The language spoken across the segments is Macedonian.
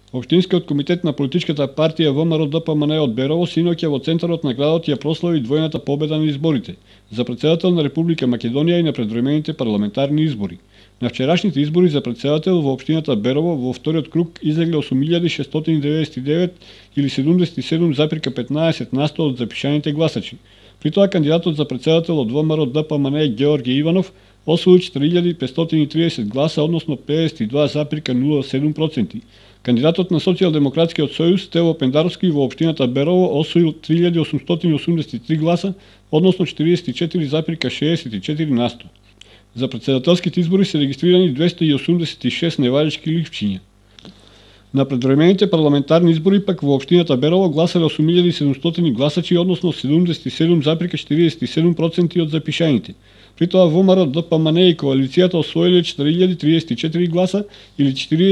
Општинскиот комитет на политичката партија ВМРО-ДПМН од Берово синоќа во центарот на градот ја прослави двојната победа на изборите за председател на Република Македонија и на предвремените парламентарни избори. На вчерашните избори за председател во општината Берово во вториот круг излегле 8699 или 77,15% од запишаните гласачи. При тоа кандидатот за председател од ВМРО-ДПМН Георги Иванов освои 4530 гласа, односно 52,07%. Кандидатот на Социјалдемократскиот сојуз Тево Пендаровски во општината Берово освоил 3883 гласа, односно 44,64%. За председателските избори се регистрирани 286 невалечки листчиња. На предвремените парламентарни избори пак во општината Берово гласале 8700 гласачи, односно 77,47% од запишаните. При тоа ВМРО-ДПМН и коалицијата освоиле 4034 гласа или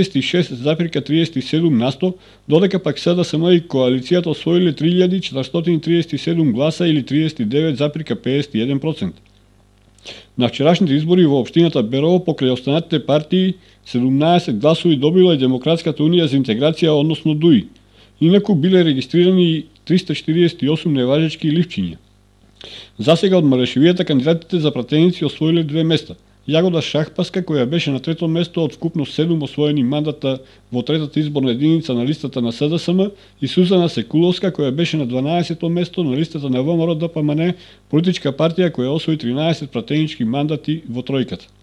46,37%, додека пак СДСМ и коалицијата освоиле 3437 гласа или 39,51%. На вчерашните избори во општината Берово покрај останатите партии 17 гласови добила и Демократската унија за интеграција, односно ДУИ. Инаку биле регистрирани 348 неважечки листчиња. Засега од Марешевијата кандидатите за пратеници освоиле 2 места. Јагода Шахпаска, која беше на трето место од вкупно 7 освоени мандата во третата изборна единица на листата на СДСМ, и Сузана Секуловска, која беше на 12-то место на листата на ВМРО-ДПМН, политичка партија која освои 13 пратенички мандати во тројката.